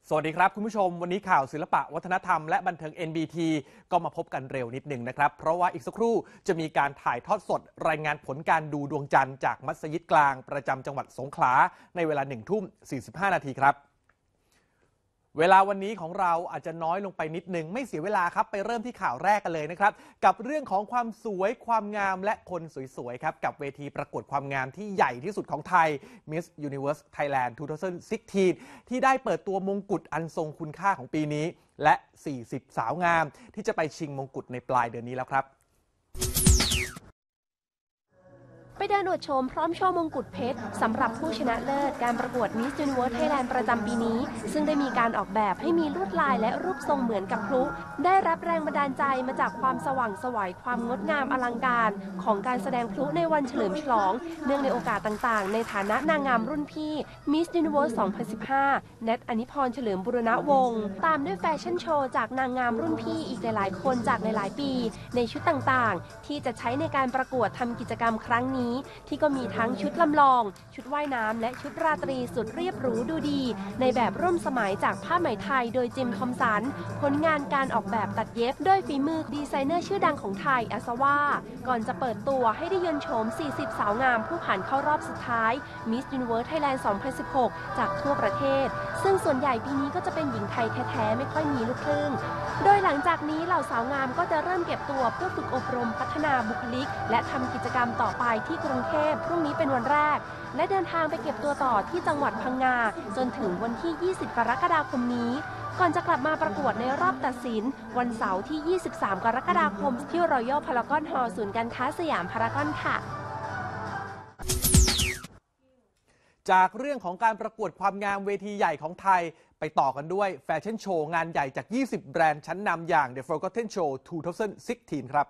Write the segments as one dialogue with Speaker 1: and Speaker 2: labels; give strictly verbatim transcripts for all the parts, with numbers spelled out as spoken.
Speaker 1: สวัสดีครับคุณผู้ชมวันนี้ข่าวศิลปะวัฒนธรรมและบันเทิง เอ็น บี ที ก็มาพบกันเร็วนิดหนึ่งนะครับเพราะว่าอีกสักครู่จะมีการถ่ายทอดสดรายงานผลการดูดวงจันทร์จากมัสยิดกลางประจำจังหวัดสงขลาในเวลาหนึ่งทุ่มสี่สิบห้านาทีครับเวลาวันนี้ของเราอาจจะน้อยลงไปนิดนึงไม่เสียเวลาครับไปเริ่มที่ข่าวแรกกันเลยนะครับกับเรื่องของความสวยความงามและคนสวยๆครับกับเวทีประกวดความงามที่ใหญ่ที่สุดของไทย Miss Universe Thailand สองพันสิบหก ที่ได้เปิดตัวมงกุฎอันทรงคุณค่าของปีนี้และสี่สิบสาวงามที่จะไปชิงมงกุฎในปลายเดือนนี้แล้วครับ
Speaker 2: ไปเดินอวดโฉมพร้อมโชว์มงกุฎเพชรสำหรับผู้ชนะเลิศการประกวด Miss Universe Thailand ประจำปีนี้ซึ่งได้มีการออกแบบให้มีลวดลายและรูปทรงเหมือนกับพลุได้รับแรงบันดาลใจมาจากความสว่างไสวความงดงามอลังการของการแสดงพลุในวันเฉลิมฉลองเนื่องในโอกาสต่างๆในฐานะนางงามรุ่นพี่ Miss Universe สองพันสิบห้า แนท อนิพรเฉลิมบุรณวงศ์ตามด้วยแฟชั่นโชว์จากนางงามรุ่นพี่อีกหลายๆคนจากหลายๆปีในชุดต่างๆที่จะใช้ในการประกวดทำกิจกรรมครั้งนี้ที่ก็มีทั้งชุดลำลองชุดว่ายน้ำและชุดราตรีสุดเรียบหรูดูดีในแบบร่วมสมัยจากผ้าไหมไทยโดยจิมทอมสันผลงานการออกแบบตัดเย็บด้วยฝีมือดีไซเนอร์ชื่อดังของไทยอาซาว่าก่อนจะเปิดตัวให้ได้ยนต์โฉมสี่สิบสาวงามผู้ผ่านเข้ารอบสุดท้าย Miss Universe Thailand สองพันสิบหก จากทั่วประเทศซึ่งส่วนใหญ่ปีนี้ก็จะเป็นหญิงไทยแท้ๆไม่ค่อยมีลูกครึ่งโดยหลังจากนี้เหล่าสาวงามก็จะเริ่มเก็บตัวเพื่อฝึกอบรมพัฒนาบุคลิกและทำกิจกรรมต่อไปที่กรุงเทพพรุ่งนี้เป็นวันแรกและเดินทางไปเก็บตัวต่อที่จังหวัดพังงาจนถึงวันที่ยี่สิบกรกฎาคมนี้ก่อนจะกลับมาประกวดในรอบตัดสินวันเสาร์ที่ยี่สิบสามกรกฎาคมที่ Royal Paragon Hall ศูนย์การค้าสยามพารากอนค่ะ
Speaker 1: จากเรื่องของการประกวดความงามเวทีใหญ่ของไทยไปต่อกันด้วยแฟชั่นโชว์งานใหญ่จากยี่สิบแบรนด์ชั้นนำอย่าง The Forgotten Show สองพันสิบหก ครับ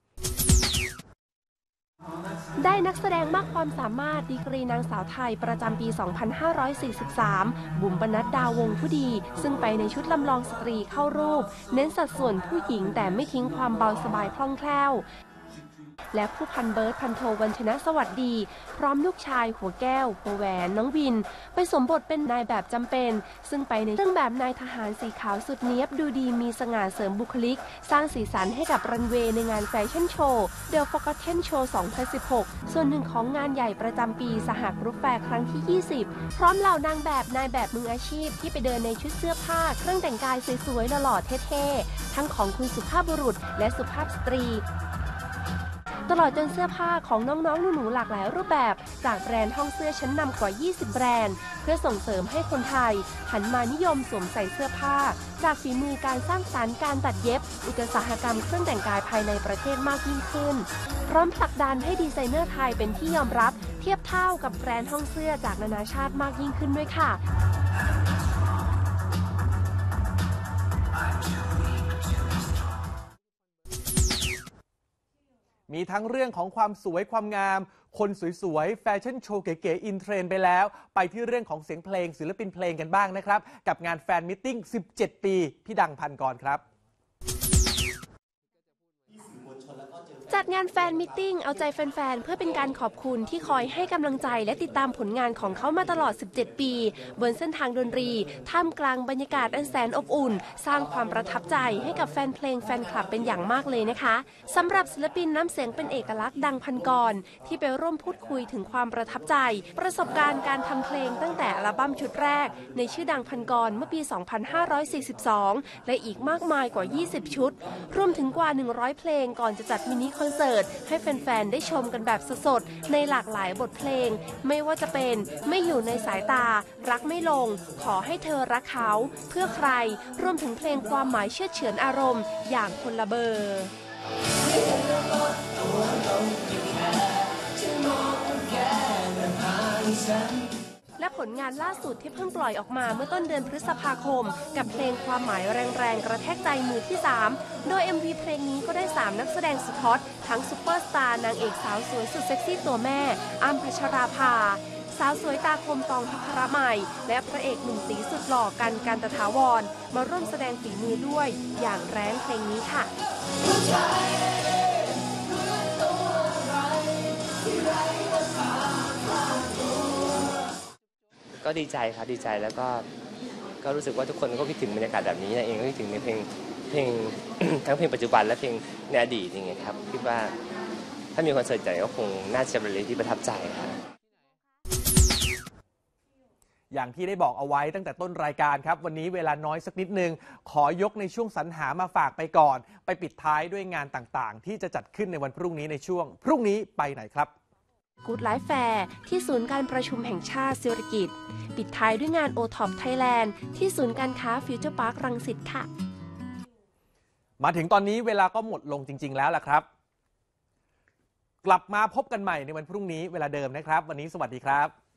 Speaker 2: ได้นักแสดงมากความสามารถดีกรีนางสาวไทยประจำปี สองพันห้าร้อยสี่สิบสาม บุ๋มปนัดดาวงผู้ดีซึ่งไปในชุดลำลองสตรีเข้ารูปเน้นสัดส่วนผู้หญิงแต่ไม่ทิ้งความเบาสบายคล่องแคล่วและผู้พันเบิร์ตพันโทวัญชนะสวัสดีพร้อมลูกชายหัวแก้วหัวแหวนน้องวินไปสวมบทเป็นนายแบบจำเป็นซึ่งไปในเครื่องแบบนายทหารสีขาวสุดเนี้ยบดูดีมีสง่าเสริมบุคลิกสร้างสีสันให้กับรันเวย์ในงานแฟชั่นโชว์ The Forgotten Show สองพันสิบหก ส่วนหนึ่งของงานใหญ่ประจำปีสหกรุ๊ปแฟร์ครั้งที่ยี่สิบพร้อมเหล่านางแบบนายแบบมืออาชีพที่ไปเดินในชุดเสื้อผ้าเครื่องแต่งกายสวยๆหล่อๆเท่ๆทั้งของคุณสุภาพบุรุษและสุภาพสตรีตลอดจนเสื้อผ้าของน้องๆหนูๆหลากหลายรูปแบบจากแบรนด์ห้องเสื้อชั้นนำกว่ายี่สิบแบรนด์เพื่อส่งเสริมให้คนไทยหันมานิยมสวมใส่เสื้อผ้าจากฝีมือการสร้างสรรค์การตัดเย็บอุตสาหกรรมเครื่องแต่งกายภายในประเทศมากยิ่งขึ้นพร้อมผลักดันให้ดีไซเนอร์ไทยเป็นที่ยอมรับเทียบเท่ากับแบรนด์ห้องเสื้อจากนานาชาติมากยิ่งขึ้นด้วยค่ะ
Speaker 1: มีทั้งเรื่องของความสวยความงามคนสวยๆแฟชั่นโชว์เก๋ๆอินเทรนด์ไปแล้วไปที่เรื่องของเสียงเพลงศิลปินเพลงกันบ้างนะครับกับงานแฟนมิทติ้งสิบเจ็ดปีพี่ดังพันกรครับ
Speaker 2: จัดงานแฟนมิทติ้งเอาใจแฟนๆเพื่อเป็นการขอบคุณที่คอยให้กำลังใจและติดตามผลงานของเขามาตลอดสิบเจ็ดปีบนเส้นทางดนตรีท่ามกลางบรรยากาศอันแสนอบอุ่นสร้างความประทับใจให้กับแฟนเพลงแฟนคลับเป็นอย่างมากเลยนะคะสำหรับศิลปินน้ำเสียงเป็นเอกลักษณ์ดังพันกรที่ไปร่วมพูดคุยถึงความประทับใจประสบการณ์การทำเพลงตั้งแต่อัลบั้มชุดแรกในชื่อดังพันกรเมื่อปี สองพันห้าร้อยสี่สิบสอง และอีกมากมายกว่ายี่สิบชุดรวมถึงกว่าหนึ่งร้อยเพลงก่อนจะจัดมินิคอนเสิร์ตให้แฟนๆได้ชมกันแบบสดๆในหลากหลายบทเพลงไม่ว่าจะเป็นไม่อยู่ในสายตารักไม่ลงขอให้เธอรักเขาเพื่อใครรวมถึงเพลงความหมายเชื่อเฉือนอารมณ์อย่างคนละเบอร์และผลงานล่าสุดที่เพิ่งปล่อยออกมาเมื่อต้นเดือนพฤษภาคมกับเพลงความหมายแรงๆกระแทกใจมือที่สามโดย เอ็ม วี เพลงนี้ก็ได้สามนักแสดงสุดฮอตทั้งซุปเปอร์สตาร์นางเอกสาวสวยสุดเซ็กซี่ตัวแม่อ้ำพัชราภาสาวสวยตาคมตองภัคระใหม่และพระเอกหนุ่มตีสุดหล่อกันกันตถาวรมาร่วมแสดงฝีมือด้วยอย่างแรงเพลงนี้ค่ะ
Speaker 3: ก็ดีใจครับดีใจแล้วก็ก็รู้สึกว่าทุกคนก็คิดถึงบรรยากาศแบบนี้นะเองก็คิดถึงในเพลงเพลง ทั้งเพลงปัจจุบันและเพลงในอดีตอย่างเงี้ยครับคิดว่าถ้ามีคอนเสิร์ตใหญ่ก็คงน่าจะเป็นเรื่องที่ประทับใจครับ
Speaker 1: อย่างที่ได้บอกเอาไว้ตั้งแต่ต้นรายการครับวันนี้เวลาน้อยสักนิดนึงขอยกในช่วงสรรหามาฝากไปก่อนไปปิดท้ายด้วยงานต่างๆที่จะจัดขึ้นในวันพรุ่งนี้ในช่วงพรุ่งนี้ไปไหนครับ
Speaker 2: Good Life Fair ที่ศูนย์การประชุมแห่งชาติสิริกิติ์ปิดท้ายด้วยงาน โอ ท็อป Thailand ที่ศูนย์การค้าฟิวเจอร์พาร์ครังสิตค่ะ
Speaker 1: มาถึงตอนนี้เวลาก็หมดลงจริงๆแล้วล่ะครับกลับมาพบกันใหม่ในวันพรุ่งนี้เวลาเดิมนะครับวันนี้สวัสดีครับ